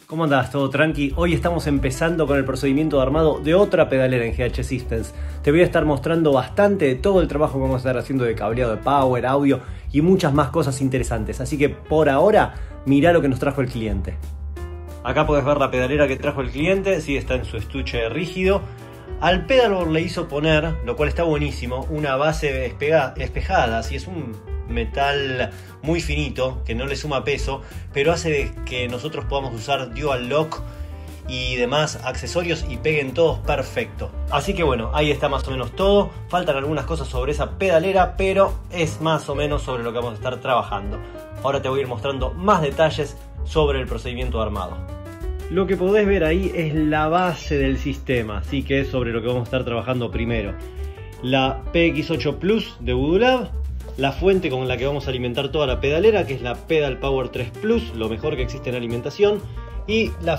¿Cómo andás? ¿Todo tranqui? Hoy estamos empezando con el procedimiento de armado de otra pedalera en GH Systems. Te voy a estar mostrando bastante de todo el trabajo que vamos a estar haciendo de cableado de power, audio y muchas más cosas interesantes. Así que por ahora, mirá lo que nos trajo el cliente. Acá podés ver la pedalera que trajo el cliente, sí, está en su estuche rígido. Al pedalboard le hizo poner, lo cual está buenísimo, una base espejada, así es un metal muy finito que no le suma peso, pero hace que nosotros podamos usar dual lock y demás accesorios y peguen todos perfecto. Así que bueno, ahí está más o menos todo. Faltan algunas cosas sobre esa pedalera, pero es más o menos sobre lo que vamos a estar trabajando. Ahora te voy a ir mostrando más detalles sobre el procedimiento de armado. Lo que podés ver ahí es la base del sistema, así que es sobre lo que vamos a estar trabajando primero. La PX8 Plus de Voodoo Lab, la fuente con la que vamos a alimentar toda la pedalera, que es la Pedal Power 3 Plus, lo mejor que existe en alimentación, y la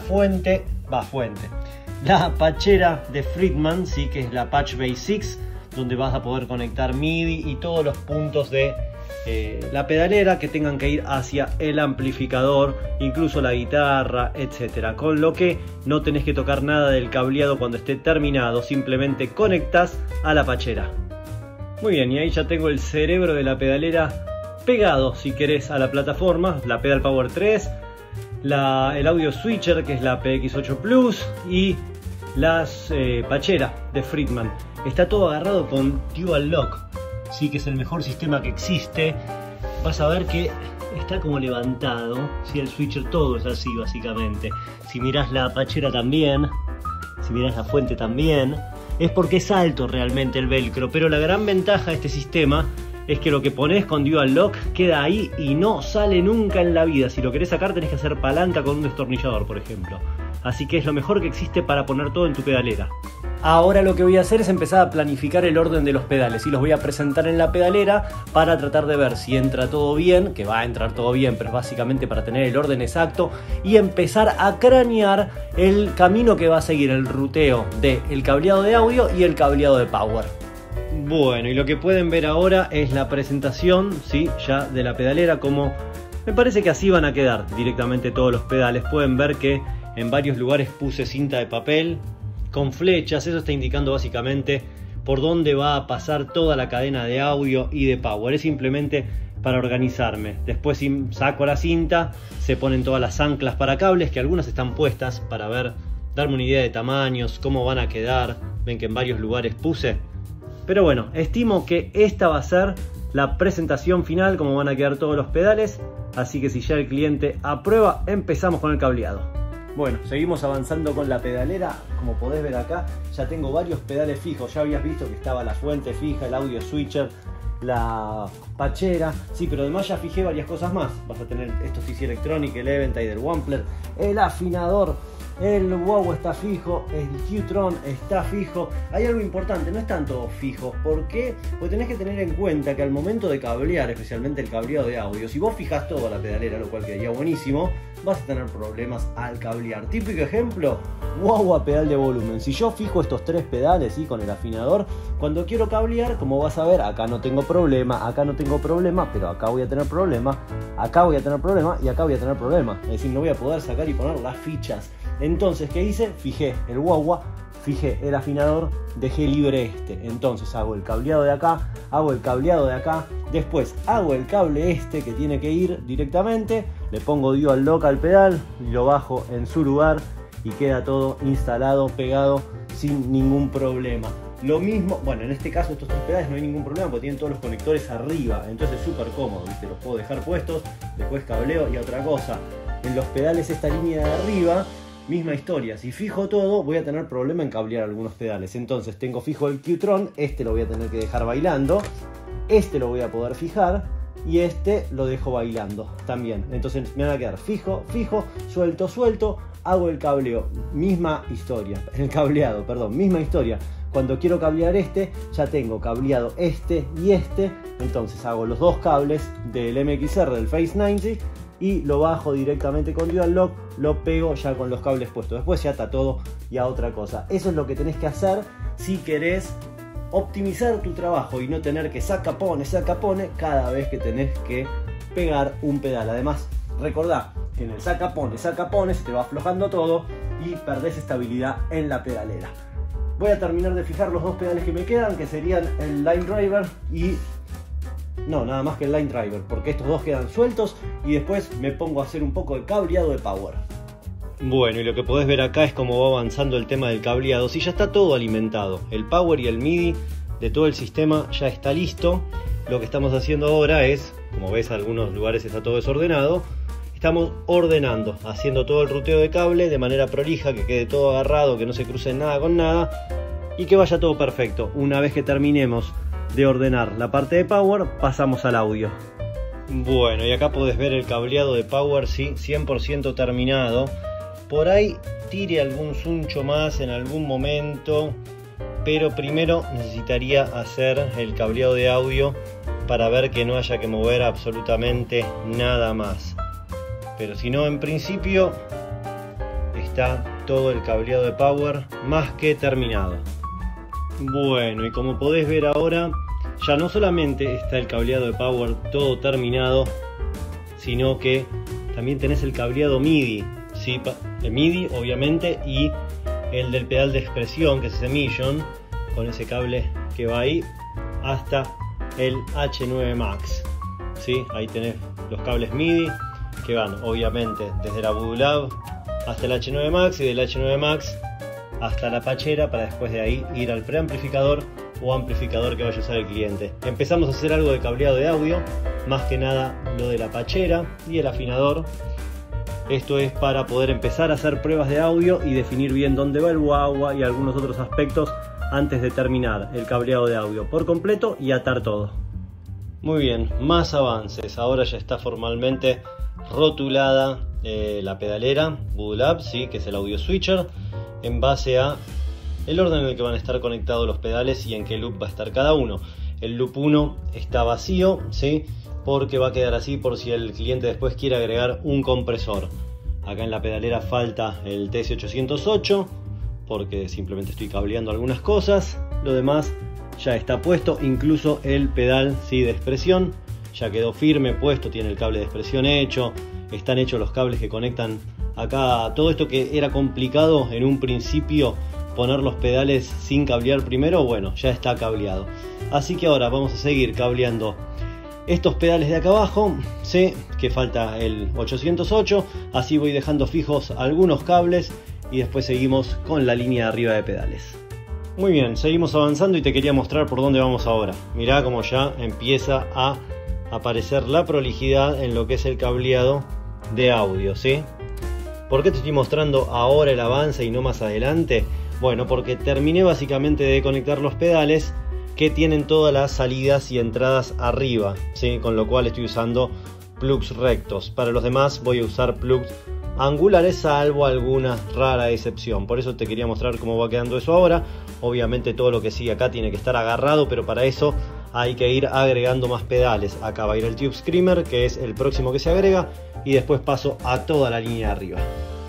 la patchera de Friedman, sí, que es la Patch Base6, donde vas a poder conectar MIDI y todos los puntos de la pedalera que tengan que ir hacia el amplificador, incluso la guitarra, etcétera. Con lo que no tenés que tocar nada del cableado cuando esté terminado, simplemente conectás a la patchera. Muy bien, y ahí ya tengo el cerebro de la pedalera pegado, si querés, a la plataforma, la Pedal Power 3, el audio switcher, que es la PX8 Plus, y las patcheras de Friedman. Está todo agarrado con dual lock, sí, que es el mejor sistema que existe. Vas a ver que está como levantado, ¿sí? El switcher todo es así básicamente. Si mirás la patchera también, si mirás la fuente también, es porque es alto realmente el velcro, pero la gran ventaja de este sistema es que lo que pones con dual lock queda ahí y no sale nunca en la vida. Si lo querés sacar tenés que hacer palanca con un destornillador, por ejemplo. Así que es lo mejor que existe para poner todo en tu pedalera. Ahora lo que voy a hacer es empezar a planificar el orden de los pedales y los voy a presentar en la pedalera para tratar de ver si entra todo bien, que va a entrar todo bien, pero es básicamente para tener el orden exacto y empezar a cranear el camino que va a seguir el ruteo del cableado de audio y el cableado de power. Bueno, y lo que pueden ver ahora es la presentación, ¿sí? Ya de la pedalera, como me parece que así van a quedar directamente todos los pedales. Pueden ver que en varios lugares puse cinta de papel con flechas, eso está indicando básicamente por dónde va a pasar toda la cadena de audio y de power. Es simplemente para organizarme. Después, si saco la cinta, se ponen todas las anclas para cables, que algunas están puestas para ver, darme una idea de tamaños, cómo van a quedar. Ven que en varios lugares puse. Pero bueno, estimo que esta va a ser la presentación final, cómo van a quedar todos los pedales. Así que si ya el cliente aprueba, empezamos con el cableado. Bueno, seguimos avanzando con la pedalera. Como podés ver acá, ya tengo varios pedales fijos. Ya habías visto que estaba la fuente fija, el audio switcher, la patchera. Sí, pero además ya fijé varias cosas más. Vas a tener estos TC Electronic, el Eventide, el Wampler, el afinador, el wow está fijo, el Qtron está fijo. Hay algo importante, no están todos fijos. ¿Por qué? Porque tenés que tener en cuenta que al momento de cablear, especialmente el cableado de audio, si vos fijas toda la pedalera, lo cual quedaría buenísimo, vas a tener problemas al cablear. Típico ejemplo, wow a pedal de volumen. Si yo fijo estos tres pedales, ¿sí? Con el afinador, cuando quiero cablear, como vas a ver, acá no tengo problema, acá no tengo problema, pero acá voy a tener problema, acá voy a tener problema y acá voy a tener problema. Es decir, no voy a poder sacar y poner las fichas. Entonces, ¿qué hice? Fijé el guagua, fijé el afinador, dejé libre este. Entonces hago el cableado de acá, hago el cableado de acá, después hago el cable este que tiene que ir directamente, le pongo dual lock al pedal, lo bajo en su lugar y queda todo instalado, pegado sin ningún problema. Lo mismo, bueno, en este caso estos tres pedales no hay ningún problema porque tienen todos los conectores arriba, entonces es súper cómodo, ¿viste? Los puedo dejar puestos, después cableo y otra cosa. En los pedales esta línea de arriba, misma historia, si fijo todo voy a tener problema en cablear algunos pedales. Entonces tengo fijo el Qtron, este lo voy a tener que dejar bailando, este lo voy a poder fijar y este lo dejo bailando también. Entonces me van a quedar fijo, fijo, suelto, suelto, hago el cableo, misma historia, el cableado, perdón, misma historia. Cuando quiero cablear este, ya tengo cableado este y este, entonces hago los dos cables del MXR del Phase 90 y lo bajo directamente con dual lock, lo pego ya con los cables puestos. Después ya está todo y a otra cosa. Eso es lo que tenés que hacer si querés optimizar tu trabajo y no tener que saca pone cada vez que tenés que pegar un pedal. Además, recordá, que en el saca pone se te va aflojando todo y perdés estabilidad en la pedalera. Voy a terminar de fijar los dos pedales que me quedan, que serían el line driver y... no, nada más que el line driver, porque estos dos quedan sueltos y después me pongo a hacer un poco de cableado de power. Bueno, y lo que podés ver acá es cómo va avanzando el tema del cableado. Si ya está todo alimentado, el power y el MIDI de todo el sistema ya está listo. Lo que estamos haciendo ahora es, como ves, en algunos lugares está todo desordenado. Estamos ordenando, haciendo todo el ruteo de cable de manera prolija, que quede todo agarrado, que no se cruce nada con nada y que vaya todo perfecto. Una vez que terminemos de ordenar la parte de power, pasamos al audio. Bueno, y acá podés ver el cableado de power, sí, 100% terminado. Por ahí tire algún suncho más en algún momento, pero primero necesitaría hacer el cableado de audio para ver que no haya que mover absolutamente nada más. Pero si no, en principio está todo el cableado de power más que terminado. Bueno, y como podés ver ahora, ya no solamente está el cableado de power todo terminado, sino que también tenés el cableado MIDI, ¿sí? El MIDI obviamente, y el del pedal de expresión, que es ese Million, con ese cable que va ahí hasta el H9 Max, ¿sí? Ahí tenés los cables MIDI que van obviamente desde la Voodoo Lab hasta el H9 Max y del H9 Max hasta la pachera, para después de ahí ir al preamplificador o amplificador que vaya a usar el cliente. Empezamos a hacer algo de cableado de audio, más que nada lo de la pachera y el afinador. Esto es para poder empezar a hacer pruebas de audio y definir bien dónde va el wah-wah y algunos otros aspectos antes de terminar el cableado de audio por completo y atar todo. Muy bien, más avances. Ahora ya está formalmente rotulada la pedalera Voodoo Lab, ¿sí? Que es el audio switcher, en base a el orden en el que van a estar conectados los pedales y en qué loop va a estar cada uno. El loop 1 está vacío, ¿sí? Porque va a quedar así por si el cliente después quiere agregar un compresor. Acá en la pedalera falta el TS808 porque simplemente estoy cableando algunas cosas. Lo demás ya está puesto, incluso el pedal, ¿sí? De expresión ya quedó firme, puesto, tiene el cable de expresión hecho, están hechos los cables que conectan acá. Todo esto que era complicado en un principio, poner los pedales sin cablear primero, bueno, ya está cableado. Así que ahora vamos a seguir cableando estos pedales de acá abajo, ¿sí? Que falta el 808, así voy dejando fijos algunos cables y después seguimos con la línea de arriba de pedales. Muy bien, seguimos avanzando y te quería mostrar por dónde vamos ahora. Mirá cómo ya empieza a aparecer la prolijidad en lo que es el cableado de audio, ¿sí? ¿Por qué te estoy mostrando ahora el avance y no más adelante? Bueno, porque terminé básicamente de conectar los pedales que tienen todas las salidas y entradas arriba, ¿sí? Con lo cual estoy usando plugs rectos. Para los demás voy a usar plugs angulares, salvo alguna rara excepción. Por eso te quería mostrar cómo va quedando eso ahora. Obviamente todo lo que sigue acá tiene que estar agarrado, pero para eso hay que ir agregando más pedales. Acá va a ir el Tube Screamer, que es el próximo que se agrega, y después paso a toda la línea de arriba.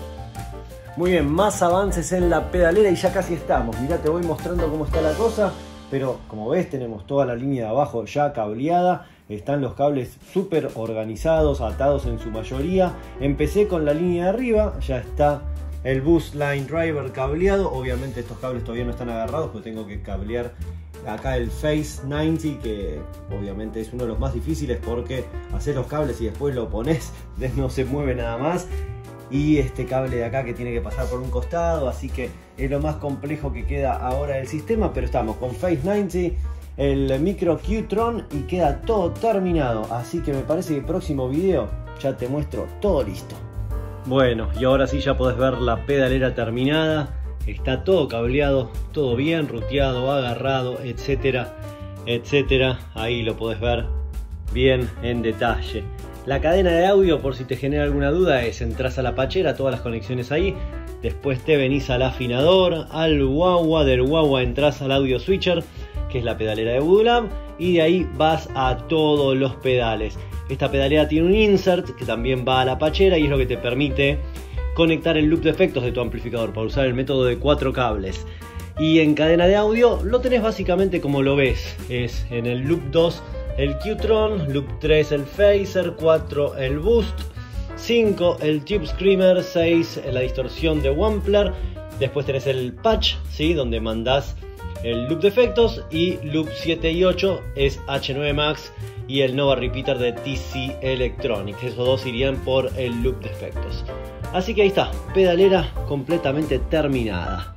Muy bien, más avances en la pedalera y ya casi estamos. Mirá, te voy mostrando cómo está la cosa, pero como ves tenemos toda la línea de abajo ya cableada. Están los cables súper organizados, atados en su mayoría. Empecé con la línea de arriba, ya está el Boost Line Driver cableado. Obviamente estos cables todavía no están agarrados, porque tengo que cablear acá el Phase 90, que obviamente es uno de los más difíciles porque haces los cables y después lo pones, no se mueve nada más. Y este cable de acá que tiene que pasar por un costado, así que es lo más complejo que queda ahora del sistema. Pero estamos con Phase 90, el micro Qtron y queda todo terminado. Así que me parece que el próximo video ya te muestro todo listo. Bueno, y ahora sí ya podés ver la pedalera terminada. Está todo cableado, todo bien ruteado, agarrado, etcétera, etcétera. Ahí lo podés ver bien en detalle. La cadena de audio, por si te genera alguna duda, es: entras a la pachera, todas las conexiones ahí, después te venís al afinador, al wah-wah, del wah-wah entras al audio switcher, que es la pedalera de Voodoo Lab, y de ahí vas a todos los pedales. Esta pedalera tiene un insert que también va a la pachera y es lo que te permite conectar el loop de efectos de tu amplificador para usar el método de 4 cables. Y en cadena de audio lo tenés básicamente como lo ves, es en el loop 2 el Qtron, loop 3 el Phaser, 4 el Boost, 5 el Tube Screamer, 6 la distorsión de Wampler. Después tenés el patch, ¿sí? Donde mandás el loop de efectos, y loop 7 y 8 es H9 Max y el Nova Repeater de TC Electronics. Esos dos irían por el loop de efectos. Así que ahí está, pedalera completamente terminada.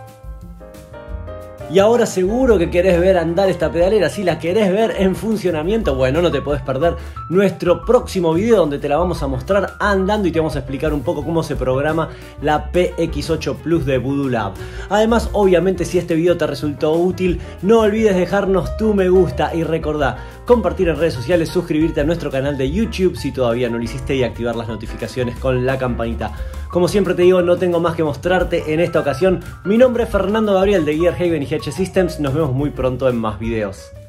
Y ahora seguro que querés ver andar esta pedalera. Si la querés ver en funcionamiento, bueno, no te podés perder nuestro próximo video donde te la vamos a mostrar andando y te vamos a explicar un poco cómo se programa la PX8 Plus de Voodoo Lab. Además, obviamente, si este video te resultó útil, no olvides dejarnos tu me gusta y recordá compartir en redes sociales, suscribirte a nuestro canal de YouTube si todavía no lo hiciste y activar las notificaciones con la campanita. Como siempre te digo, no tengo más que mostrarte en esta ocasión. Mi nombre es Fernando Gabriel de Gearhaven y GH Systems. Nos vemos muy pronto en más videos.